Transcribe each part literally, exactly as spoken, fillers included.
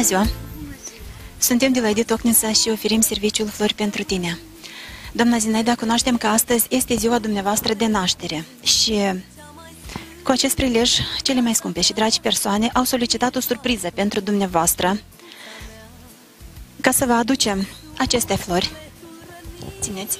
Bună ziua! Suntem de la Edit Ocnisa și oferim serviciul Flori pentru tine. Doamna Zinaida, cunoaștem că astăzi este ziua dumneavoastră de naștere și cu acest prilej, cele mai scumpe și dragi persoane au solicitat o surpriză pentru dumneavoastră ca să vă aducem aceste flori. Țineți!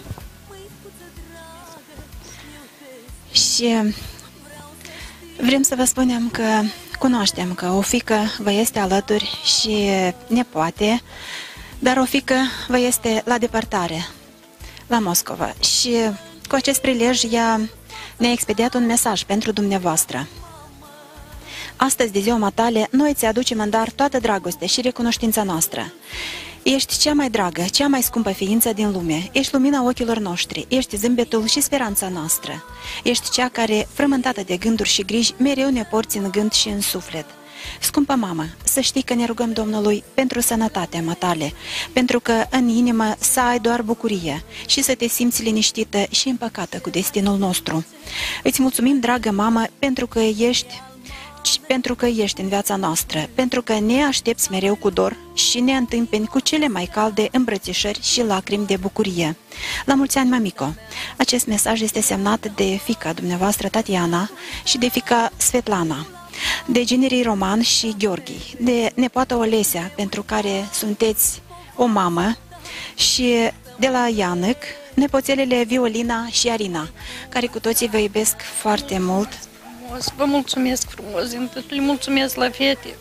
Și vrem să vă spunem că cunoaștem că o fiică vă este alături și ne poate, dar o fiică vă este la depărtare, la Moscova. Și cu acest prilej ea ne-a expediat un mesaj pentru dumneavoastră. Astăzi, de ziua matale, noi ți aducem în dar toată dragostea și recunoștința noastră. Ești cea mai dragă, cea mai scumpă ființă din lume, ești lumina ochilor noștri, ești zâmbetul și speranța noastră. Ești cea care, frământată de gânduri și griji, mereu ne porți în gând și în suflet. Scumpă mamă, să știi că ne rugăm Domnului pentru sănătatea matale, pentru că în inimă să ai doar bucurie și să te simți liniștită și împăcată cu destinul nostru. Îți mulțumim, dragă mamă, pentru că ești pentru că ești în viața noastră, pentru că ne aștepți mereu cu dor și ne întâmpini cu cele mai calde îmbrățișări și lacrimi de bucurie. La mulți ani, mamico! Acest mesaj este semnat de fiica dumneavoastră, Tatiana, și de fiica Svetlana, de generii Roman și Gheorghi, de nepoată Olesia, pentru care sunteți o mamă, și de la Ianăc, nepoțelele Violina și Arina, care cu toții vă iubesc foarte mult. Vă mulțumesc frumos, din tot le mulțumesc la fete.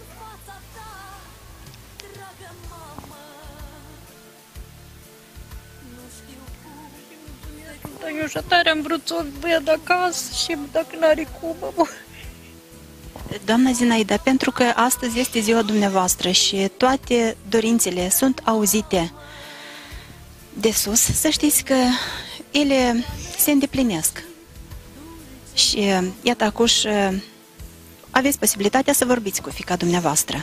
Tăiușa, tare am vrut să o văd acasă și dacă n-are cum. Doamna Zinaida, pentru că astăzi este ziua dumneavoastră și toate dorințele sunt auzite de sus, să știți că ele se îndeplinesc. Și iată, acuș, aveți posibilitatea să vorbiți cu fiica dumneavoastră.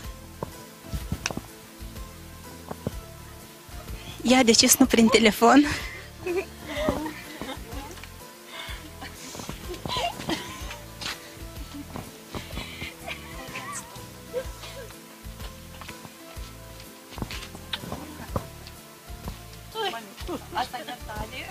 Ia, de ce nu prin telefon? Asta e Natalia.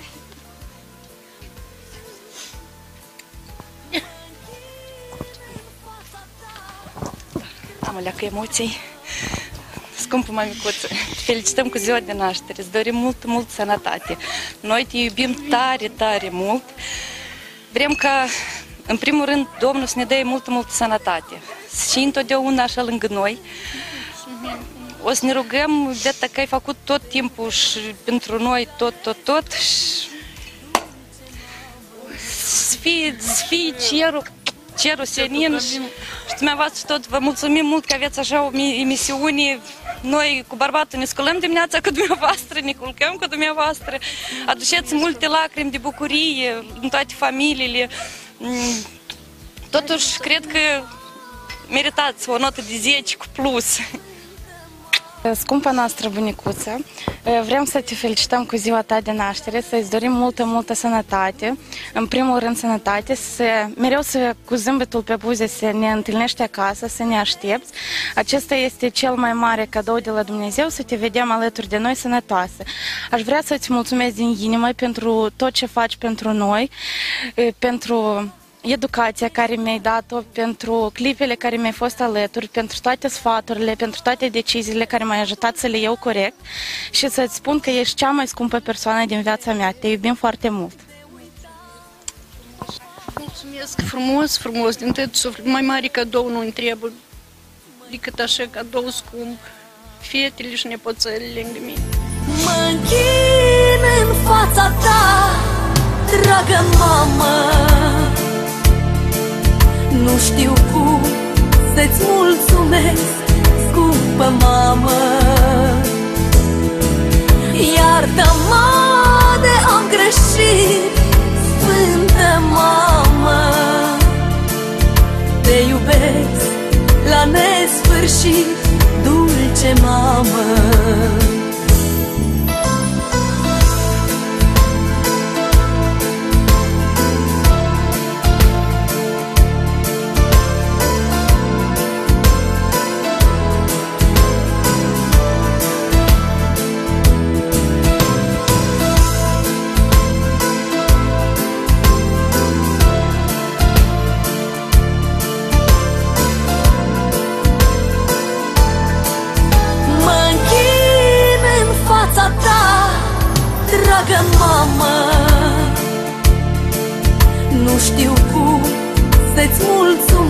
Am alea cu emoții. Scumpă mămicuță, te felicităm cu ziua de naștere, îți dorim mult, mult sănătate. Noi te iubim tare, tare mult. Vrem ca, în primul rând, Domnul să ne dea mult, mult sănătate. Și întotdeauna așa lângă noi. O să ne rugăm de că ai făcut tot timpul și pentru noi tot, tot, tot. Să fie, să fie cerul, cerul senin. Și dumneavoastră tot vă mulțumim mult că aveți așa o emisiune. Noi cu bărbatul ne sculăm dimineața cu dumneavoastră, ne culcăm cu dumneavoastră. Aduceți multe lacrimi de bucurie în toate familiile. Totuși, cred că meritați o notă de zece cu plus. Scumpa noastră bunicuță, vrem să te felicităm cu ziua ta de naștere, să-ți dorim multă, multă sănătate, în primul rând sănătate, să, mereu să, cu zâmbetul pe buze să ne întâlnești acasă, să ne aștepți. Acesta este cel mai mare cadou de la Dumnezeu, să te vedem alături de noi sănătoasă. Aș vrea să-ți mulțumesc din inimă pentru tot ce faci pentru noi, pentru educația care mi-ai dat-o, pentru clipele care mi-ai fost alături, pentru toate sfaturile, pentru toate deciziile care m-ai ajutat să le iau corect și să-ți spun că ești cea mai scumpă persoană din viața mea. Te iubim foarte mult! Mulțumesc frumos, frumos, din tot suflet. Mai mare cadou nu întreabă decât așa cadou scump. Fetele și nepoțelele lângă mine. Mă închin în fața ta, dragă mamă, nu știu cum să-ți mulțumesc, scumpă mamă. Iartă-mă de am greșit, sfântă mamă. Te iubesc la nesfârșit, dulce mamă.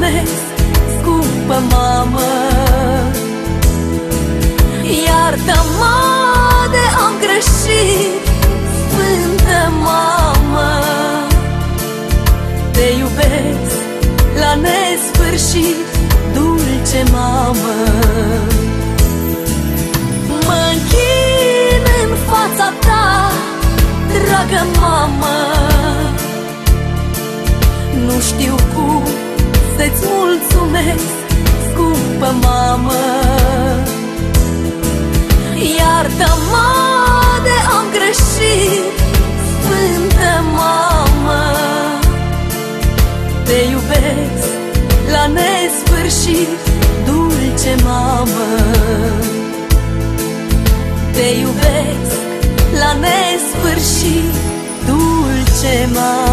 mulțumesc, scumpă mamă. Iartă-mă de am greșit, sfântă mamă. Te iubesc la nesfârșit, dulce mamă. Mă închin în fața ta, dragă mamă. Nu știu cum să-ți mulțumesc, scumpă mamă. Iartă-mă de am greșit, sfântă mamă. Te iubesc la nesfârșit, dulce mamă. Te iubesc la nesfârșit, dulce mamă.